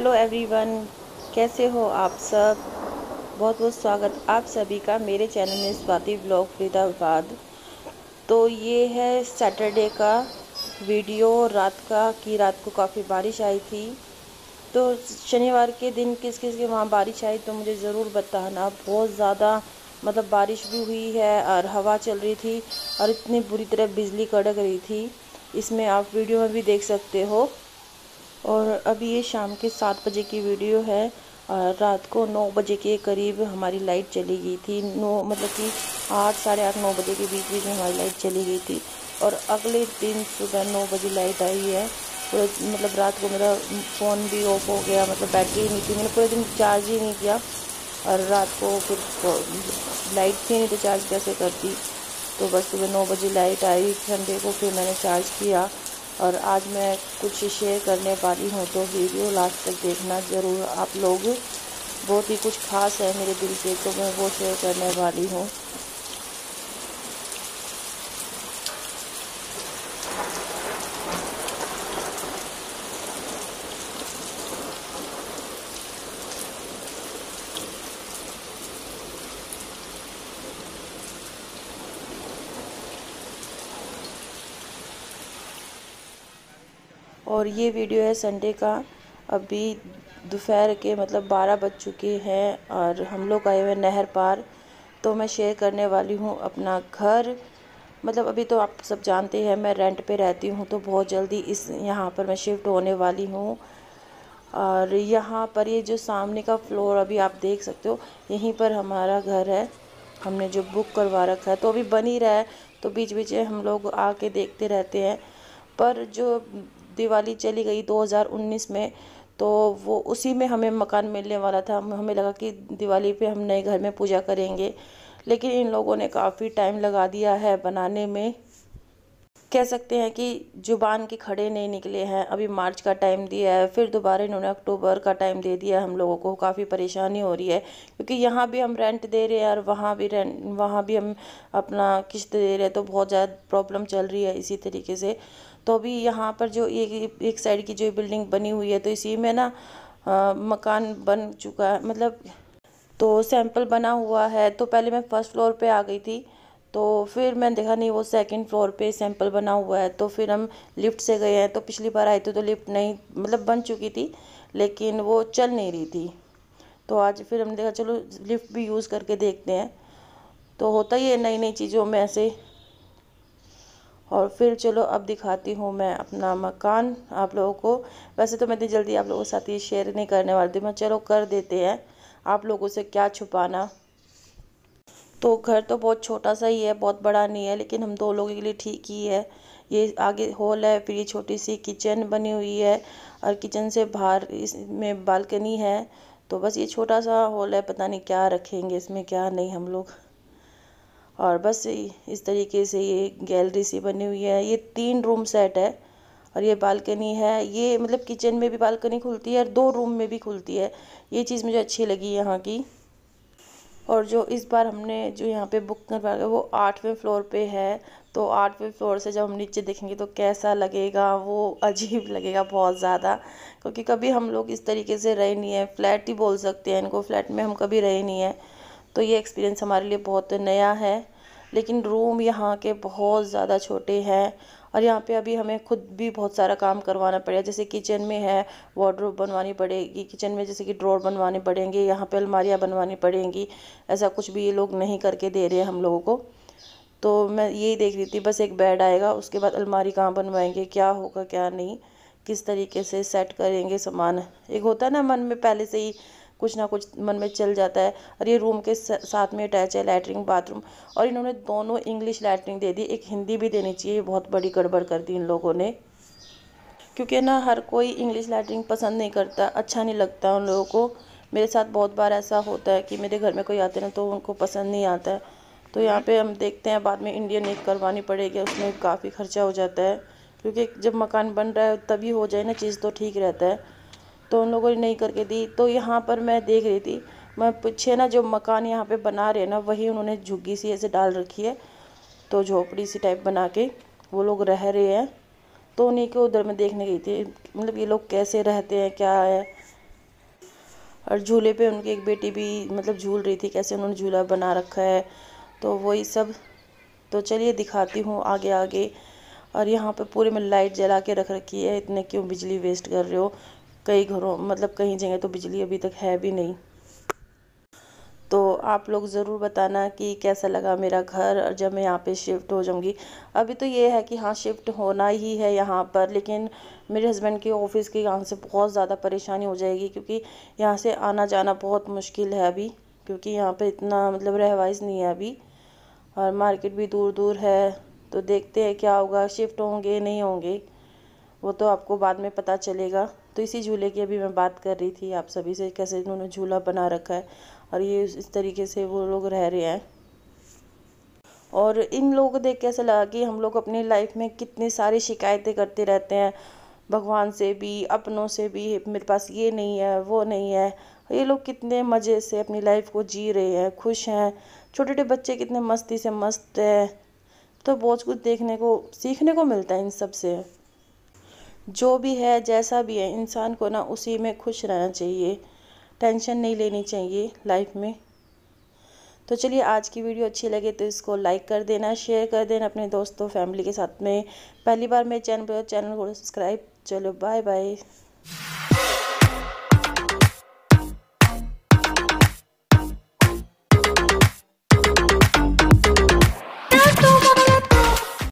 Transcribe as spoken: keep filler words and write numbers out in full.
Hello everyone, कैसे हो आप सब। बहुत बहुत स्वागत आप सभी का मेरे चैनल में स्वाति ब्लॉग फरीदाबाद। तो ये है सैटरडे का वीडियो रात का कि रात को काफ़ी बारिश आई थी। तो शनिवार के दिन किस किस के वहाँ बारिश आई तो मुझे ज़रूर बताना। बहुत ज़्यादा मतलब बारिश भी हुई है और हवा चल रही थी और इतनी बुरी तरह बिजली कड़क रही थी। इसमें आप वीडियो में भी देख सकते हो। और अभी ये शाम के सात बजे की वीडियो है और रात को नौ बजे के करीब हमारी लाइट चली गई थी। नौ मतलब कि आठ साढ़े आठ नौ बजे के बीच बीच में हमारी लाइट चली गई थी और अगले दिन सुबह नौ बजे लाइट आई है। पूरे मतलब रात को मेरा फ़ोन भी ऑफ हो गया, मतलब बैटरी नहीं थी, मैंने पूरे दिन चार्ज ही नहीं किया और रात को फिर लाइट थी नहीं तो चार्ज कैसे करती। तो बस सुबह नौ बजे लाइट आई संडे को, फिर मैंने चार्ज किया और आज मैं कुछ शेयर करने वाली हूँ। तो वीडियो लास्ट तक देखना ज़रूर आप लोग। बहुत ही कुछ खास है मेरे दिल से, तो मैं वो शेयर करने वाली हूँ। और ये वीडियो है संडे का। अभी दोपहर के मतलब बारह बज चुके हैं और हम लोग आए हुए नहर पार। तो मैं शेयर करने वाली हूँ अपना घर। मतलब अभी तो आप सब जानते हैं मैं रेंट पे रहती हूँ, तो बहुत जल्दी इस यहाँ पर मैं शिफ्ट होने वाली हूँ। और यहाँ पर ये जो सामने का फ्लोर अभी आप देख सकते हो, यहीं पर हमारा घर है। हमने जो बुक करवा रखा है तो अभी बन ही रहा है, तो बीच बीच में हम लोग आके देखते रहते हैं। पर जो दिवाली चली गई दो हज़ार उन्नीस में, तो वो उसी में हमें मकान मिलने वाला था। हमें लगा कि दिवाली पे हम नए घर में पूजा करेंगे, लेकिन इन लोगों ने काफ़ी टाइम लगा दिया है बनाने में। कह सकते हैं कि जुबान के खड़े नहीं निकले हैं। अभी मार्च का टाइम दिया है, फिर दोबारा इन्होंने अक्टूबर का टाइम दे दिया है। हम लोगों को काफ़ी परेशानी हो रही है क्योंकि यहाँ भी हम रेंट दे रहे हैं और वहाँ भी रेंट वहाँ भी हम अपना किस्त दे रहे हैं, तो बहुत ज़्यादा प्रॉब्लम चल रही है इसी तरीके से। तो अभी यहाँ पर जो एक एक साइड की जो बिल्डिंग बनी हुई है, तो इसी में ना आ, मकान बन चुका है, मतलब तो सैंपल बना हुआ है। तो पहले मैं फर्स्ट फ्लोर पे आ गई थी, तो फिर मैंने देखा नहीं वो सेकंड फ्लोर पे सैंपल बना हुआ है। तो फिर हम लिफ्ट से गए हैं। तो पिछली बार आई थी तो लिफ्ट नहीं मतलब बन चुकी थी, लेकिन वो चल नहीं रही थी। तो आज फिर हमने देखा चलो लिफ्ट भी यूज़ करके देखते हैं। तो होता ही है नई नई चीज़ों में ऐसे। और फिर चलो अब दिखाती हूँ मैं अपना मकान आप लोगों को। वैसे तो मैं इतनी जल्दी आप लोगों के साथ ये शेयर नहीं करने वाली थी, मैं चलो कर देते हैं, आप लोगों से क्या छुपाना। तो घर तो बहुत छोटा सा ही है, बहुत बड़ा नहीं है, लेकिन हम दो लोगों के लिए ठीक ही है। ये आगे हॉल है, फिर ये छोटी सी किचन बनी हुई है और किचन से बाहर इसमें बालकनी है। तो बस ये छोटा सा हॉल है, पता नहीं क्या रखेंगे इसमें क्या नहीं हम लोग। और बस इस तरीके से ये गैलरी सी बनी हुई है। ये तीन रूम सेट है और ये बालकनी है। ये मतलब किचन में भी बालकनी खुलती है और दो रूम में भी खुलती है। ये चीज़ मुझे अच्छी लगी यहाँ की। और जो इस बार हमने जो यहाँ पे बुक करवाया वो आठवें फ्लोर पे है। तो आठवें फ्लोर से जब हम नीचे देखेंगे तो कैसा लगेगा, वो अजीब लगेगा बहुत ज़्यादा, क्योंकि कभी हम लोग इस तरीके से रहे नहीं है। फ्लैट ही बोल सकते हैं इनको, फ्लैट में हम कभी रहे नहीं है। तो ये एक्सपीरियंस हमारे लिए बहुत नया है। लेकिन रूम यहाँ के बहुत ज़्यादा छोटे हैं और यहाँ पे अभी हमें खुद भी बहुत सारा काम करवाना पड़ेगा। जैसे किचन में है वार्डरोब बनवानी पड़ेगी, किचन में जैसे कि ड्रॉर बनवाने पड़ेंगे, यहाँ पे अलमारियाँ बनवानी पड़ेंगी। ऐसा कुछ भी ये लोग नहीं करके दे रहे हैं हम लोगों को। तो मैं यही देख रही थी, बस एक बेड आएगा उसके बाद अलमारी कहाँ बनवाएंगे, क्या होगा क्या नहीं, किस तरीके से सेट करेंगे सामान। एक होता है ना मन में पहले से ही कुछ ना कुछ मन में चल जाता है। और ये रूम के साथ में अटैच है लैट्रिन बाथरूम, और इन्होंने दोनों इंग्लिश लैट्रिन दे दी, एक हिंदी भी देनी चाहिए। बहुत बड़ी गड़बड़ कर दी इन लोगों ने, क्योंकि ना हर कोई इंग्लिश लैट्रिन पसंद नहीं करता, अच्छा नहीं लगता उन लोगों को। मेरे साथ बहुत बार ऐसा होता है कि मेरे घर में कोई आते ना तो उनको पसंद नहीं आता है। तो यहाँ पे हम देखते हैं बाद में इंडियन एक करवानी पड़ेगी, उसमें काफ़ी खर्चा हो जाता है, क्योंकि जब मकान बन रहा है तभी हो जाए ना चीज़ तो ठीक रहता है। तो उन लोगों ने नहीं करके दी। तो यहाँ पर मैं देख रही थी, मैं पीछे ना जो मकान यहाँ पे बना रहे हैं ना, वही उन्होंने झुग्गी सी ऐसे डाल रखी है, तो झोपड़ी सी टाइप बना के वो लोग रह रहे हैं। तो उन्हीं को उधर मैं देखने गई थी, मतलब ये लोग कैसे रहते हैं क्या है। और झूले पे उनकी एक बेटी भी मतलब झूल रही थी, कैसे उन्होंने झूला बना रखा है, तो वही सब। तो चलिए दिखाती हूँ आगे आगे। और यहाँ पे पूरे में लाइट जला के रख रखी है, इतने क्यों बिजली वेस्ट कर रहे हो। कई घरों मतलब कई जगह तो बिजली अभी तक है भी नहीं। तो आप लोग ज़रूर बताना कि कैसा लगा मेरा घर और जब मैं यहाँ पे शिफ्ट हो जाऊँगी। अभी तो ये है कि हाँ शिफ्ट होना ही है यहाँ पर, लेकिन मेरे हस्बैंड के ऑफिस के यहाँ से बहुत ज़्यादा परेशानी हो जाएगी, क्योंकि यहाँ से आना जाना बहुत मुश्किल है अभी, क्योंकि यहाँ पे इतना मतलब रहवाइज नहीं है अभी, और मार्केट भी दूर दूर है। तो देखते हैं क्या होगा, शिफ्ट होंगे नहीं होंगे वो तो आपको बाद में पता चलेगा। तो इसी झूले की अभी मैं बात कर रही थी आप सभी से, कैसे इन्होंने झूला बना रखा है और ये इस तरीके से वो लोग रह रहे हैं। और इन लोगों को देख के ऐसा लगा कि हम लोग अपनी लाइफ में कितनी सारी शिकायतें करते रहते हैं, भगवान से भी अपनों से भी, मेरे पास ये नहीं है वो नहीं है। ये लोग कितने मज़े से अपनी लाइफ को जी रहे हैं, खुश हैं। छोटे छोटे बच्चे कितने मस्ती से मस्त है। तो बहुत कुछ देखने को सीखने को मिलता है इन सब से। जो भी है जैसा भी है, इंसान को ना उसी में खुश रहना चाहिए, टेंशन नहीं लेनी चाहिए लाइफ में। तो चलिए आज की वीडियो अच्छी लगे तो इसको लाइक कर देना, शेयर कर देना अपने दोस्तों फैमिली के साथ में। पहली बार मेरे चैनल पर चैनल को सब्सक्राइब। चलो बाय बाय।